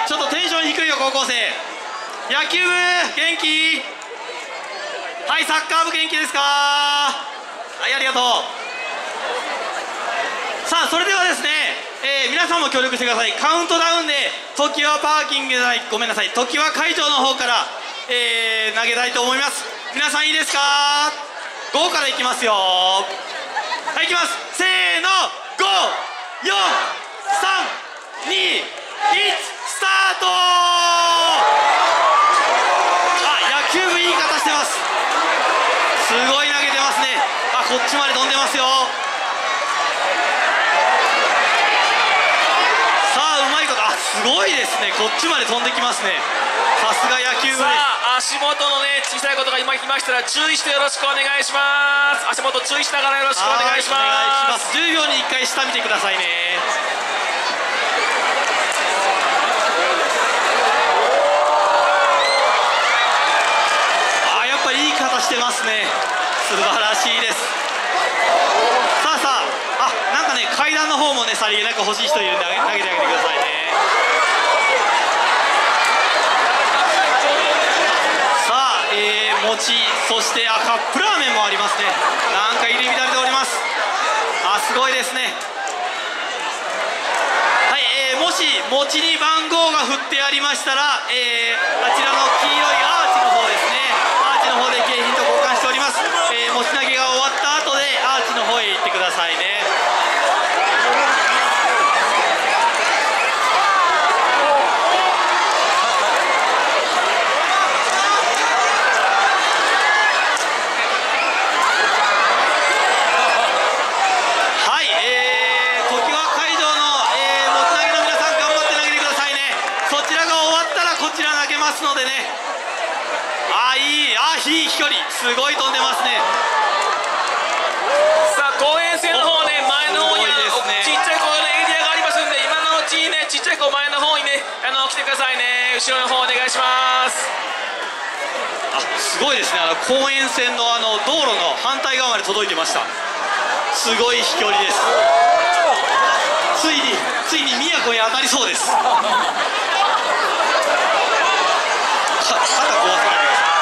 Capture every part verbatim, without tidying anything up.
ちょっとテンション低いよ高校生。野球部元気？はい、サッカー部元気ですか？はい、ありがとう。さあそれではですね、えー、皆さんも協力してください。カウントダウンで常盤パーキングじゃない、ごめんなさい、常盤会場の方から、えー、投げたいと思います。皆さんいいですか？ごからいきますよ。はい、いきます。せーの、ご、よん、さん、に、いち、スタート。あ、野球部いい形してます。すごい投げてますね。あ、こっちまで飛んでますよ。さあうまいこと、あ、すごいですね。こっちまで飛んできますね。さすが野球部です。 さあ足元のね小さいことが今来ましたら注意してよろしくお願いします。足元注意しながらよろしくお願いします。 じゅうびょうにいっかい下見てくださいね。あ、やっぱいい形してますね。素晴らしいです。さあさあ、あ、なんかね階段の方もねさりげなく欲しい人いるんで投げてあげてくださいね。えー、餅、そしてあ、カップラーメンもありますね。なんか入り乱れております。あ、すごいですね。はい、えー、もし餅に番号が振ってありましたら、えー、あちらの黄色いアーチの方ですね、アーチの方で景品と交換しております。えー、餅投げが終わった後でアーチの方へ行ってくださいね。のでね、あ、いい、あ、いい飛距離、すごい飛んでますね。 さあ後円線の方ね、前の方にはちっちゃい子のエリアがありますんで、今のうちにねちっちゃい子前の方にねあの来てくださいね。後ろの方お願いします。 あ、すごいですね。あの後円線のあの道路の反対側まで届いてました。すごい飛距離です。ついについに宮古に当たりそうです。肩壊さないでください。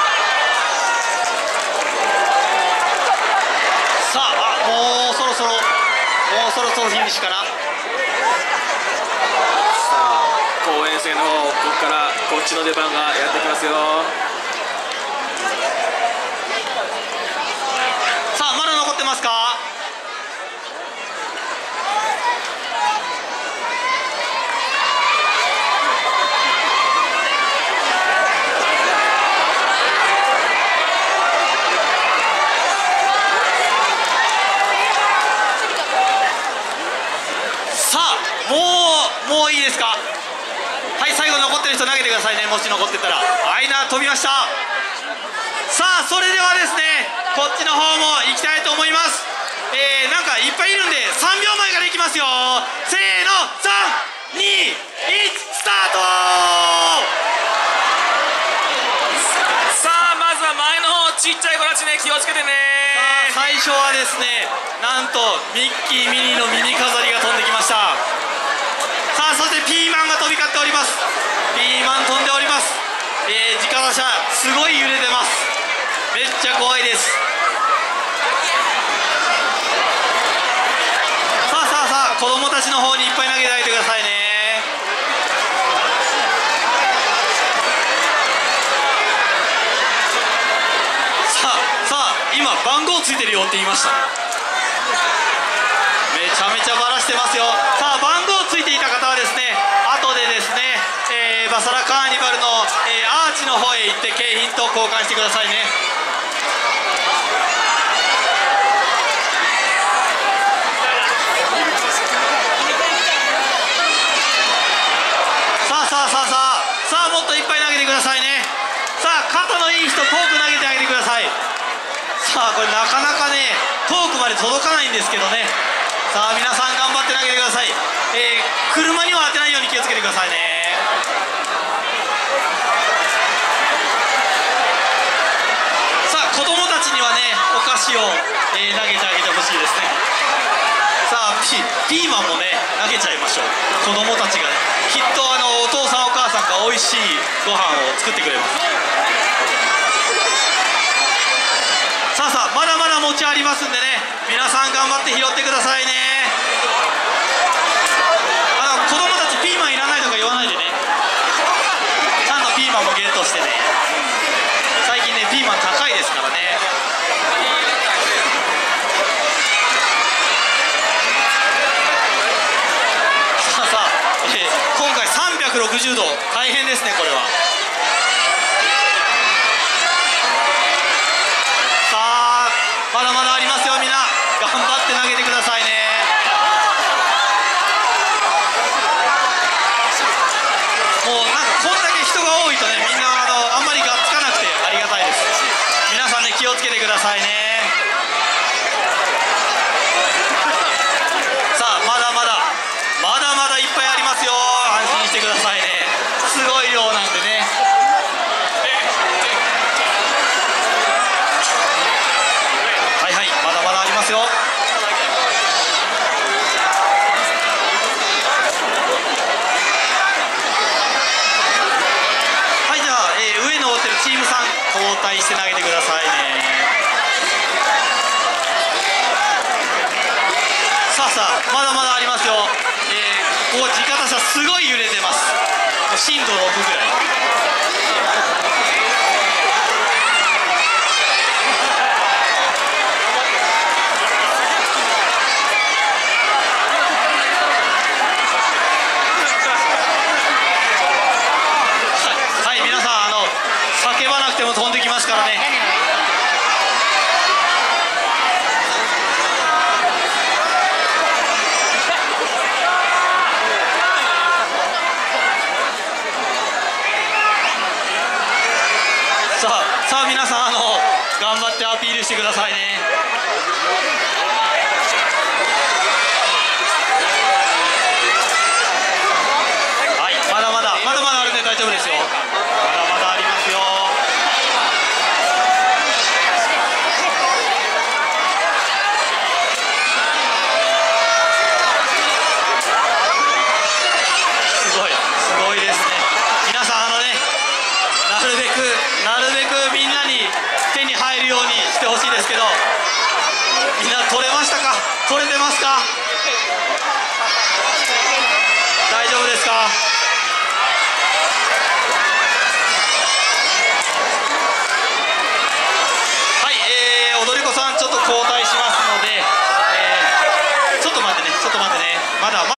さあ、あ、もうそろそろもうそろそろフィニッシュかな。さあ後円線の方、ここからこっちの出番がやってきますよ。 さあまだ残ってますか？もういいですか？はい、最後残ってる人投げてくださいね。もし残ってたら。はい、な、飛びました。さあそれではですね、こっちの方も行きたいと思います。えー、なんかいっぱいいるんでさんびょうまえからいきますよ。せーの、さん、に、いち、スタート。 さあまずは前の方ちっちゃい子たちね、気をつけてね。 さあ最初はですね、なんとミッキーミニーのミニ飾りが飛んできました。さあそしてピーマンが飛び交っております。ピーマン飛んでおります。えー、自家馬車すごい揺れてます。めっちゃ怖いです。さあさあさあ、子供たちの方にいっぱい投げてあげてくださいね。さあさあ、今番号ついてるよって言いました。めちゃめちゃバラしてますよ。さあ番号ついていた方はですね、後でですね、えー、バサラカーニバルの、えー、アーチの方へ行って景品と交換してくださいね。さあさあさあさあさあ、もっといっぱい投げてくださいね。さあ肩のいい人遠く投げてあげてください。さあこれなかなかね遠くまで届かないんですけどね。さあ皆さん頑張って投げてください。えー、車には当てないように気をつけてくださいね。さあ子供たちにはねお菓子を、えー、投げてあげてほしいですね。さあピピーマンもね投げちゃいましょう。子供たちがねきっとあのお父さんお母さんが美味しいご飯を作ってくれます。さあさあまだまだ餅ありますんでね、皆さん頑張って拾ってくださいね。あの子供たちピーマンいらないとか言わないでね、ちゃんとピーマンもゲットしてね。最近ねピーマン高いですからね。さあさあ、えー、今回さんびゃくろくじゅうど大変ですねこれは。さあまだまだありますよ、みんな頑張って投げてくださいね。もうなんかこんだけ人が多いとね、みんなあのあんまりがっつかなくてありがたいです。皆さんね気をつけてくださいね。さあまだまだまだまだいっぱいありますよ、安心してくださいね。すごい量なんでね。はいはい、まだまだありますよ。はい、じゃあ、えー、上に登ってるチームさん交代して投げてくださいね。さあさあまだまだありますよ。えー、ここ地方車すごい揺れてます。震度ろくぐらい。はい、はい、皆さんあの叫ばなくても飛んできますからね。さあさあ皆さんあの頑張ってアピールしてくださいね。はい、まだまだまだまだあるんで大丈夫ですよ。まだまだありますよ。すごいすごいですね。皆さんあのねなるべくなるべくみんなに手に入るようにしてほしいですけど、みんな取れましたか？取れてますか？大丈夫ですか？はい、えー、踊り子さんちょっと交代しますので、えー、ちょっと待ってねちょっと待ってねまだ